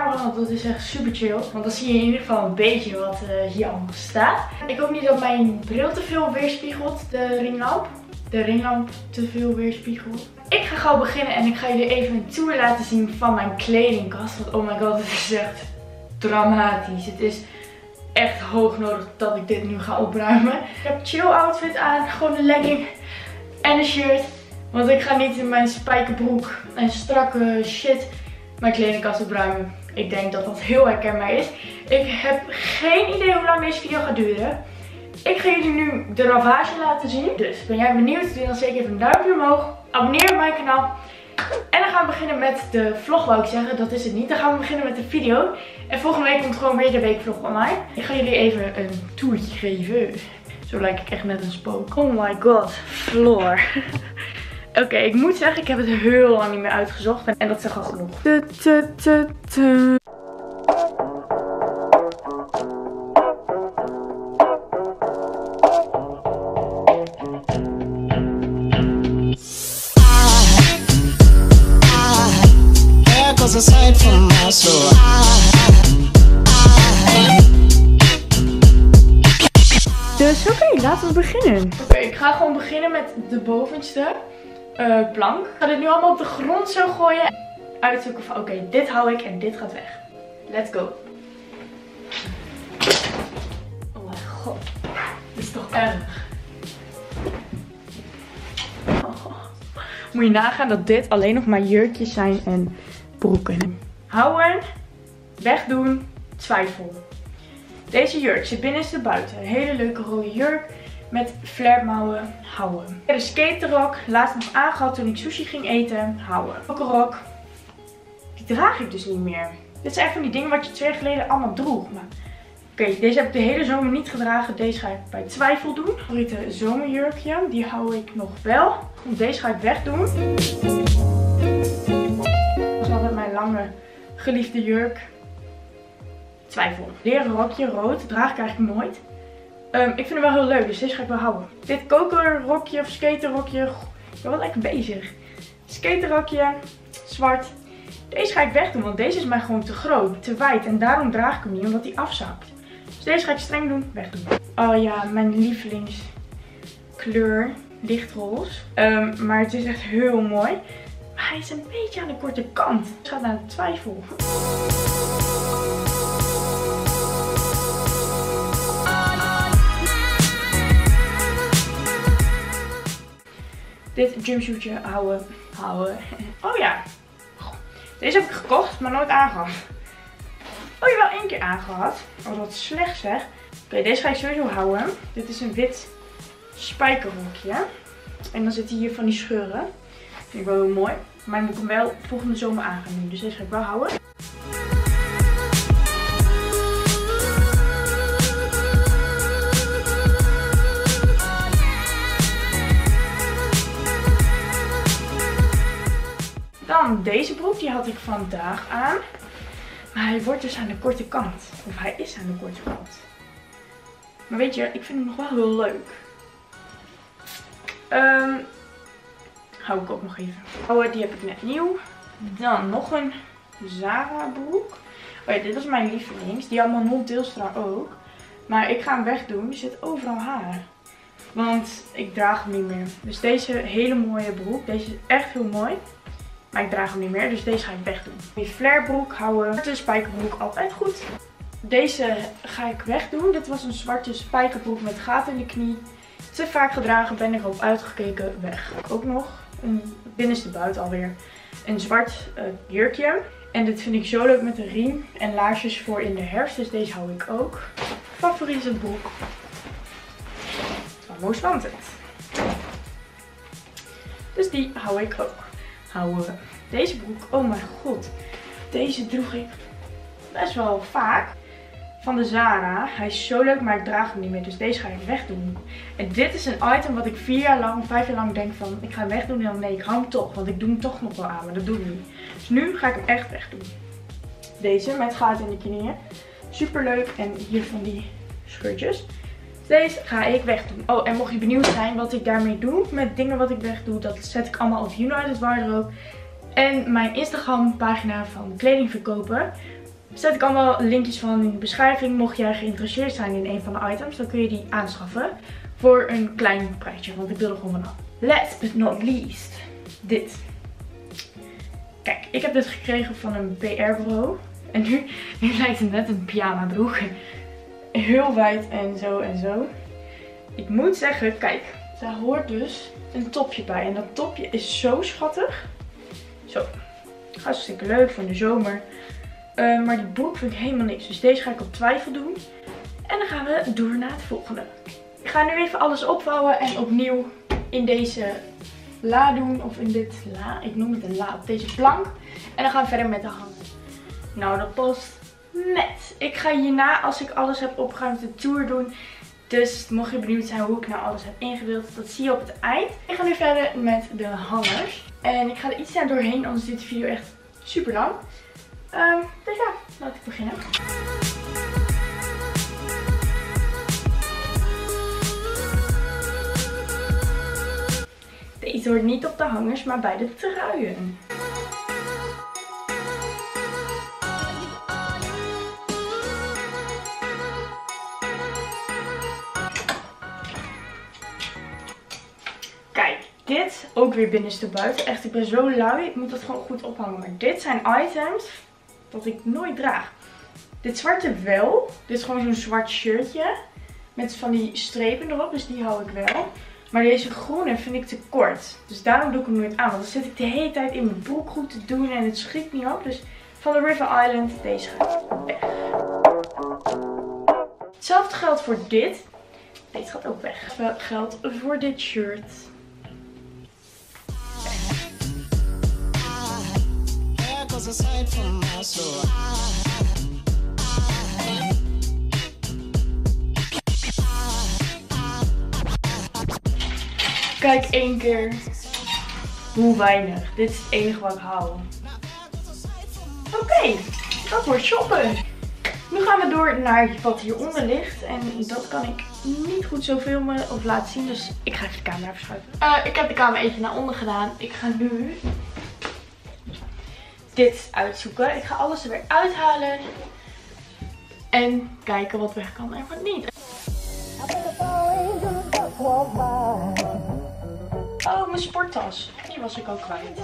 want dat is echt super chill. Want dan zie je in ieder geval een beetje wat hier allemaal staat. Ik hoop niet dat mijn bril te veel weerspiegelt, de ringlamp te veel weerspiegelt. Ik ga gauw beginnen en ik ga jullie even een tour laten zien van mijn kledingkast. Want oh my god, het is echt dramatisch. Het is echt hoog nodig dat ik dit nu ga opruimen. Ik heb chill outfit aan, gewoon een legging en een shirt. Want ik ga niet in mijn spijkerbroek en strakke shit mijn kledingkast opruimen. Ik denk dat dat heel herkenbaar is. Ik heb geen idee hoe lang deze video gaat duren. Ik ga jullie nu de ravage laten zien. Dus ben jij benieuwd? Doe dan zeker even een duimpje omhoog. Abonneer op mijn kanaal. En dan gaan we beginnen met de vlog, wou ik zeggen. Dat is het niet. Dan gaan we beginnen met de video. En volgende week komt gewoon weer de weekvlog online. Ik ga jullie even een toertje geven. Zo lijk ik echt net een spook. Oh my god, Floor. Oké, ik moet zeggen, ik heb het heel lang niet meer uitgezocht. En dat is al genoeg. Dus oké, laten we beginnen. Oké, ik ga gewoon beginnen met de bovenste plank. Ik ga dit nu allemaal op de grond zo gooien. Uitzoeken van oké, dit hou ik en dit gaat weg. Let's go. Oh mijn god. Dit is toch erg. Oh. Moet je nagaan dat dit alleen nog maar jurkjes zijn en broeken. Houden. Wegdoen. Twijfel. Deze jurk zit binnenste buiten. Een hele leuke rode jurk. Met flairmouwen, houden. De skaterrok, laatst nog aangehad toen ik sushi ging eten, houden. Ook een rok, die draag ik dus niet meer. Dit zijn echt van die dingen wat je 2 jaar geleden allemaal droeg. Maar oké, deze heb ik de hele zomer niet gedragen. Deze ga ik bij twijfel doen. Favoriete zomerjurkje, die hou ik nog wel. Deze ga ik wegdoen. Dat is altijd mijn lange geliefde jurk. Twijfel. Leren rokje, rood, draag ik eigenlijk nooit. Ik vind hem wel heel leuk, dus deze ga ik wel houden. Dit kokerrokje of skaterrokje. Ik ben wel lekker bezig. Skaterrokje, zwart. Deze ga ik wegdoen, want deze is mij gewoon te groot, te wijd. En daarom draag ik hem niet, omdat hij afzakt. Dus deze ga ik streng doen, wegdoen. Oh ja, mijn lievelingskleur. Lichtroze. Maar het is echt heel mooi. Maar hij is een beetje aan de korte kant. Dus ik ga naar de twijfel. Dit jumpsuitje houden. Oh ja. Deze heb ik gekocht, maar nooit aangehad. Oh, je wel 1 keer aangehad. Oh, wat slecht zeg. Oké, deze ga ik sowieso houden. Dit is een wit spijkerrokje. En dan zitten hier van die scheuren. Vind ik wel heel mooi. Maar ik moet hem wel volgende zomer aan gaan doen. Dus deze ga ik wel houden. Dan deze broek, die had ik vandaag aan. Maar hij wordt dus aan de korte kant. Of hij is aan de korte kant. Maar weet je, ik vind hem nog wel heel leuk. Hou ik ook nog even. Oh, die heb ik net nieuw. Dan nog een Zara broek. Oh ja, dit was mijn lievelings. Die allemaal non-Teelstra ook. Maar ik ga hem wegdoen. Er zit overal haar. Want ik draag hem niet meer. Dus deze hele mooie broek. Deze is echt heel mooi. Maar ik draag hem niet meer, dus deze ga ik wegdoen. Die flairbroek houden. De spijkerbroek altijd goed. Deze ga ik wegdoen. Dit was een zwarte spijkerbroek met gaten in de knie. Te vaak gedragen, ben ik erop uitgekeken, weg. Ook nog een binnenste buiten alweer. Een zwart jurkje. En dit vind ik zo leuk met een riem en laarsjes voor in de herfst. Dus deze hou ik ook. Favoriete broek. Van Most Wanted. Dus die hou ik ook. Houden. Deze broek, oh mijn god. Deze droeg ik best wel vaak. Van de Zara. Hij is zo leuk, maar ik draag hem niet meer. Dus deze ga ik wegdoen. En dit is een item wat ik 4 jaar lang, 5 jaar lang denk van, ik ga hem wegdoen. En dan nee, ik hou hem toch. Want ik doe hem toch nog wel aan, maar dat doe ik niet. Dus nu ga ik hem echt wegdoen. Deze met gaten in de knieën. Super leuk. En hier van die scheurtjes. Deze ga ik wegdoen. Oh, en mocht je benieuwd zijn wat ik daarmee doe, met dingen wat ik wegdoe, dat zet ik allemaal op United Wardrobe. En mijn Instagram pagina van kledingverkopen. Zet ik allemaal linkjes van in de beschrijving. Mocht jij geïnteresseerd zijn in een van de items, dan kun je die aanschaffen. Voor een klein prijsje, want ik wil er gewoon vanaf. Last but not least, dit. Kijk, ik heb dit gekregen van een PR-bureau. En nu lijkt het net een pyjama-broek. Heel wijd en zo en zo. Ik moet zeggen, kijk, daar hoort dus een topje bij. En dat topje is zo schattig. Zo, hartstikke leuk voor de zomer. Maar die broek vind ik helemaal niks. Dus deze ga ik op twijfel doen. En dan gaan we door naar het volgende. Ik ga nu even alles opvouwen en opnieuw in deze la doen. Of in dit la. Ik noem het een la op deze plank. En dan gaan we verder met de hanger. Nou, dat past net. Ik ga hierna, als ik alles heb opgeruimd, de tour doen. Dus mocht je benieuwd zijn hoe ik nou alles heb ingedeeld, dat zie je op het eind. Ik ga nu verder met de hangers. En ik ga er iets naar doorheen, anders is deze video echt super lang. Dus ja, laat ik beginnen. Deze hoort niet op de hangers, maar bij de truien. Kijk, dit ook weer binnenstebuiten. Echt, ik ben zo lui. Ik moet dat gewoon goed ophangen. Maar dit zijn items dat ik nooit draag. Dit zwarte wel. Dit is gewoon zo'n zwart shirtje. Met van die strepen erop. Dus die hou ik wel. Maar deze groene vind ik te kort. Dus daarom doe ik hem nooit aan. Want dan zit ik de hele tijd in mijn broek goed te doen. En het schiet niet op. Dus van de River Island. Deze gaat weg. Hetzelfde geldt voor dit. Deze gaat ook weg. Hetzelfde geldt voor dit shirt. Kijk één keer hoe weinig. Dit is het enige wat ik hou. Oké, dat wordt shoppen. Nu gaan we door naar wat hieronder ligt. En dat kan ik niet goed zo filmen of laten zien. Dus ik ga even de camera verschuiven. Ik heb de camera even naar onder gedaan. Ik ga nu dit uitzoeken. Ik ga alles er weer uithalen. En kijken wat weg kan en wat niet. Oh, mijn sporttas. Die was ik ook kwijt.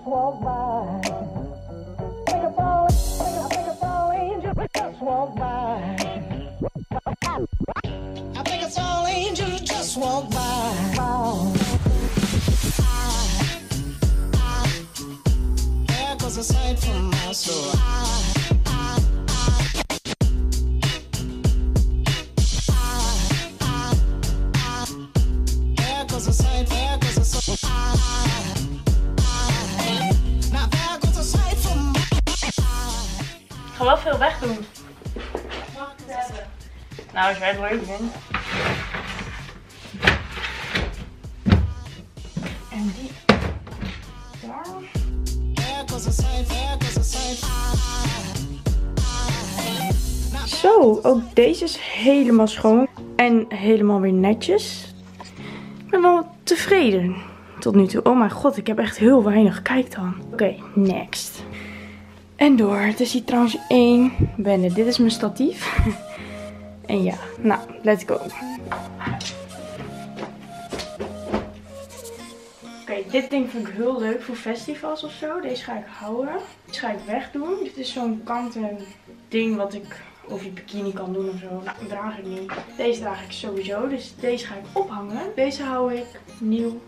Ik ga wel veel wegdoen. Mag ik het hebben? Nou, als jij het leuk vindt. En die daar. Zo, ook deze is helemaal schoon. En helemaal weer netjes. Ik ben wel tevreden tot nu toe. Oh mijn god, ik heb echt heel weinig. Kijk dan. Oké, next. En door. Het is hier trouwens één bende. Dit is mijn statief. En ja, nou, let's go. Oké, dit ding vind ik heel leuk voor festivals of zo. Deze ga ik houden. Deze ga ik wegdoen. Dit is zo'n kanten ding wat ik over je bikini kan doen of zo. Nou, dat draag ik niet. Deze draag ik sowieso. Dus deze ga ik ophangen. Deze hou ik nieuw.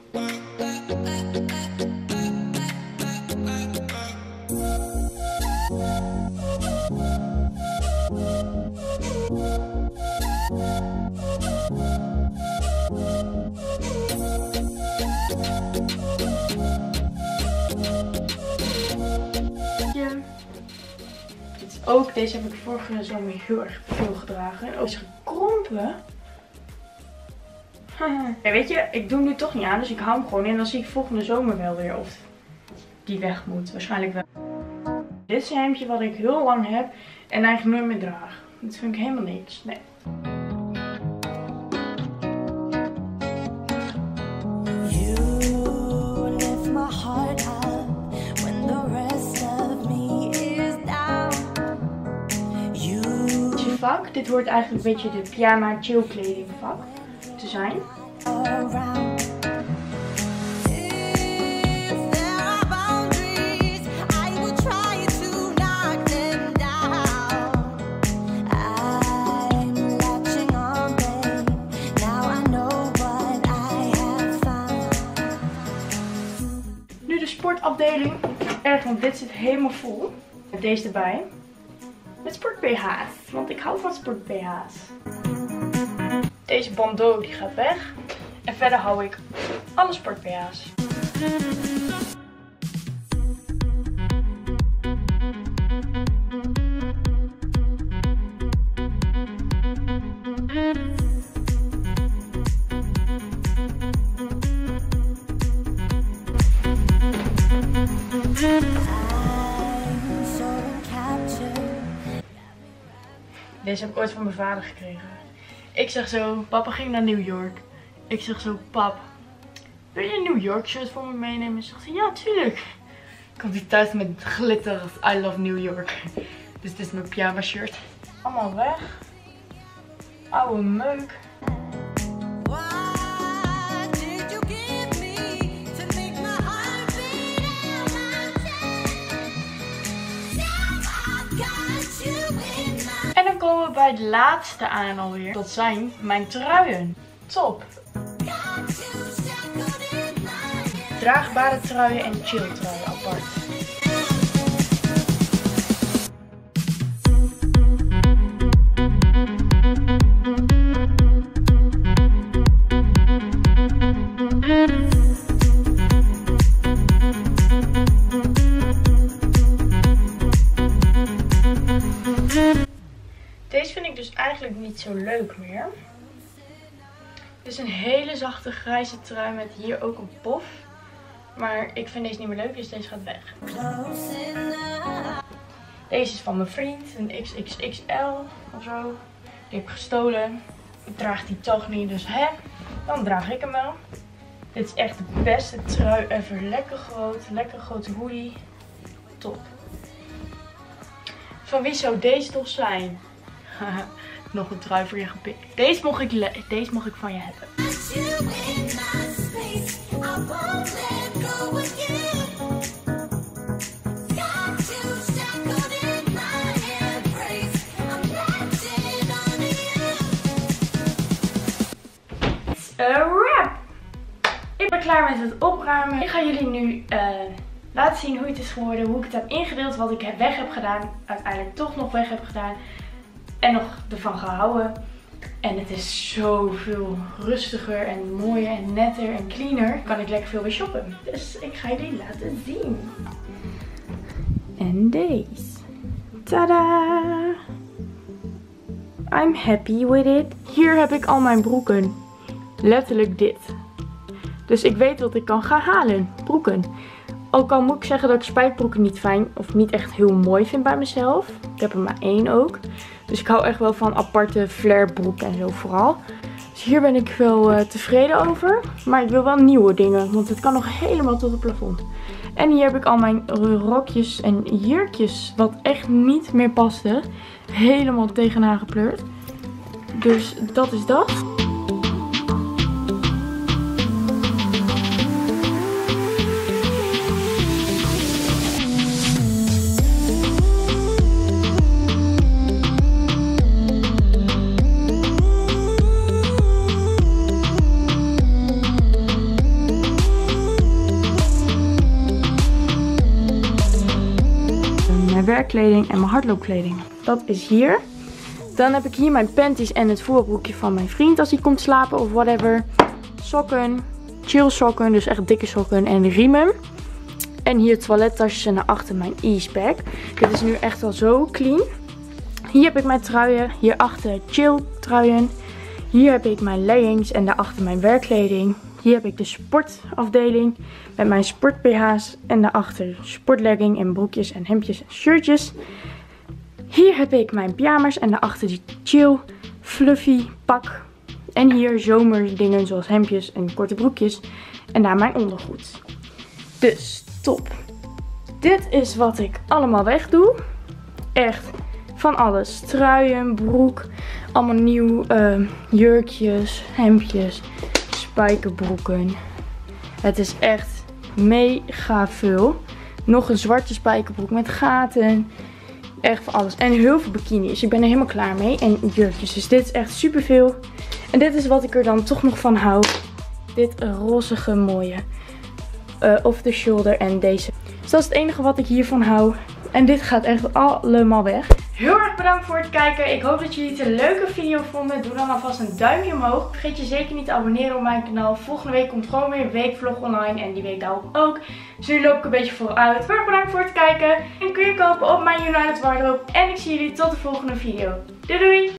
Ook deze heb ik vorige zomer heel erg veel gedragen. En ook is gekrompen. Ja, weet je, ik doe hem nu toch niet aan. Dus ik hou hem gewoon in. En dan zie ik volgende zomer wel weer of die weg moet. Waarschijnlijk wel. Dit is een hemdje wat ik heel lang heb. En eigenlijk nooit meer draag. Dat vind ik helemaal niks. Nee. vak. Dit hoort eigenlijk een beetje de pyjama chill kleding vak te zijn. Nu de sportafdeling. Erg, want dit zit helemaal vol. Met deze erbij. Met sport BH's. Want ik hou van sport BH's. Deze bandeau die gaat weg. En verder hou ik alle sport BH's. Deze heb ik ooit van mijn vader gekregen. Ik zeg zo, papa ging naar New York. Ik zeg zo, pap, wil je een New York shirt voor me meenemen? Zegt ze, ja, tuurlijk. Komt hij thuis met glitter als I love New York. Dus dit is mijn pyjama shirt. Allemaal weg. Oude meuk. En dan komen we bij de laatste aan alweer. Dat zijn mijn truien. Top. Draagbare truien en chill truien apart. Deze vind ik dus eigenlijk niet zo leuk meer. Dit is een hele zachte grijze trui met hier ook een pof. Maar ik vind deze niet meer leuk, dus deze gaat weg. Deze is van mijn vriend, een XXXL of zo. Die heb ik gestolen. Ik draag die toch niet, dus dan draag ik hem wel. Dit is echt de beste trui ever. Lekker groot, lekker grote hoodie. Top. Van wie zou deze toch zijn? Nog een trui voor je gepikt. Deze mocht ik van je hebben. Wrap! Ik ben klaar met het opruimen. Ik ga jullie nu laten zien hoe het is geworden. Hoe ik het heb ingedeeld. Wat ik weg heb gedaan. Uiteindelijk toch nog weg heb gedaan. En nog ervan gehouden. En het is zoveel rustiger en mooier en netter en cleaner. Kan ik lekker veel weer shoppen. Dus ik ga jullie laten zien. En deze. Tada! I'm happy with it. Hier heb ik al mijn broeken. Letterlijk dit. Dus ik weet wat ik kan gaan halen. Broeken. Ook al moet ik zeggen dat ik spijkerbroeken niet fijn of niet echt heel mooi vind bij mezelf. Ik heb er maar 1 ook. Dus ik hou echt wel van aparte flairbroeken en zo vooral. Dus hier ben ik wel tevreden over. Maar ik wil wel nieuwe dingen. Want het kan nog helemaal tot het plafond. En hier heb ik al mijn rokjes en jurkjes. Wat echt niet meer paste. Helemaal tegenaan gepleurd. Dus dat is dat. Werkkleding en mijn hardloopkleding. Dat is hier. Dan heb ik hier mijn panties en het voetbalbroekje van mijn vriend als hij komt slapen of whatever. Sokken, chill sokken, dus echt dikke sokken en riemen. En hier toilettasjes en daarachter mijn easebag. Dit is nu echt wel zo clean. Hier heb ik mijn truien, hierachter chill truien. Hier heb ik mijn leggings en daarachter mijn werkkleding. Hier heb ik de sportafdeling met mijn sport BH's en daarachter sportlegging en broekjes en hemdjes en shirtjes. Hier heb ik mijn pyjama's en daarachter die chill, fluffy pak. En hier zomerdingen zoals hemdjes en korte broekjes. En daar mijn ondergoed. Dus top. Dit is wat ik allemaal wegdoe. Echt van alles. Truien, broek, allemaal nieuw. Jurkjes, hemdjes, spijkerbroeken. Het is echt mega veel. Nog een zwarte spijkerbroek met gaten. Echt van alles. En heel veel bikinis. Ik ben er helemaal klaar mee. En jurkjes. Dus dit is echt super veel. En dit is wat ik er dan toch nog van hou. Dit rozige mooie. Off the shoulder en deze. Dus dat is het enige wat ik hiervan hou. En dit gaat echt allemaal weg. Heel erg bedankt voor het kijken. Ik hoop dat jullie het een leuke video vonden. Doe dan alvast een duimpje omhoog. Vergeet je zeker niet te abonneren op mijn kanaal. Volgende week komt gewoon weer een weekvlog online. En die week daarop ook. Dus nu loop ik een beetje vooruit. Heel erg bedankt voor het kijken. En kun je kopen op mijn United Wardrobe. En ik zie jullie tot de volgende video. Doei doei!